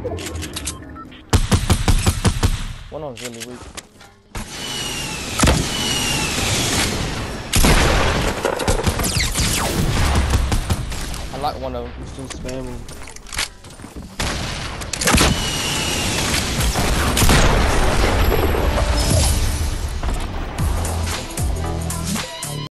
One of them's really weak. I like one of them. He's still spamming.